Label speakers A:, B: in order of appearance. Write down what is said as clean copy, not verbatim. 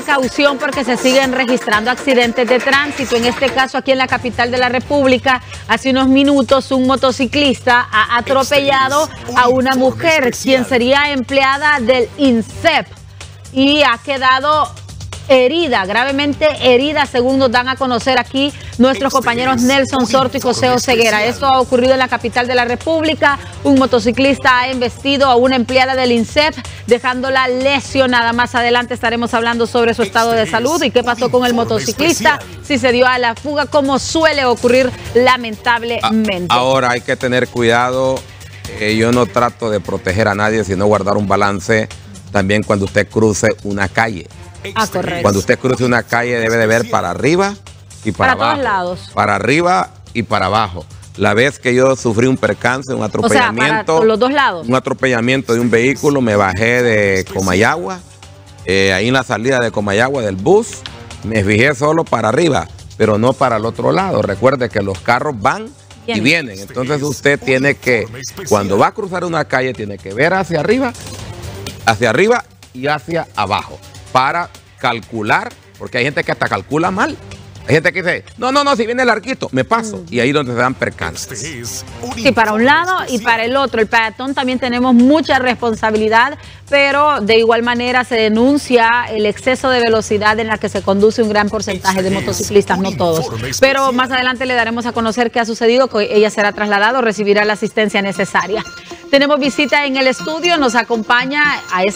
A: Precaución porque se siguen registrando accidentes de tránsito. En este caso, aquí en la capital de la República, hace unos minutos un motociclista ha atropellado a una mujer, quien sería empleada del INSEP, y ha quedado herida, gravemente herida, según nos dan a conocer aquí nuestros compañeros Nelson Sorto y José Oseguera. Esto ha ocurrido en la capital de la República. Un motociclista ha embestido a una empleada del INSEP, dejándola lesionada. Más adelante estaremos hablando sobre su estado de salud y qué pasó con el motociclista, si se dio a la fuga, como suele ocurrir lamentablemente.
B: Ahora hay que tener cuidado. Yo no trato de proteger a nadie, sino guardar un balance también cuando usted cruce una calle.
A: Correcto.
B: Cuando usted cruce una calle debe de ver para arriba y para abajo.
A: Todos lados.
B: Para arriba y para abajo. La vez que yo sufrí un percance, un atropellamiento.
A: O sea, para los dos lados.
B: Un atropellamiento de un vehículo, me bajé de Comayagua, ahí en la salida de Comayagua del bus, me fijé solo para arriba, pero no para el otro lado. Recuerde que los carros van y vienen. Entonces usted tiene que, cuando va a cruzar una calle, tiene que ver hacia arriba y hacia abajo, para calcular, porque hay gente que hasta calcula mal. Hay gente que dice, no, si viene el arquito, me paso. Y ahí es donde se dan percances.
A: Sí, para un lado y para el otro. El peatón también tenemos mucha responsabilidad, pero de igual manera se denuncia el exceso de velocidad en la que se conduce un gran porcentaje de motociclistas, no todos. Pero más adelante le daremos a conocer qué ha sucedido, que ella será trasladada o recibirá la asistencia necesaria. Tenemos visita en el estudio, nos acompaña a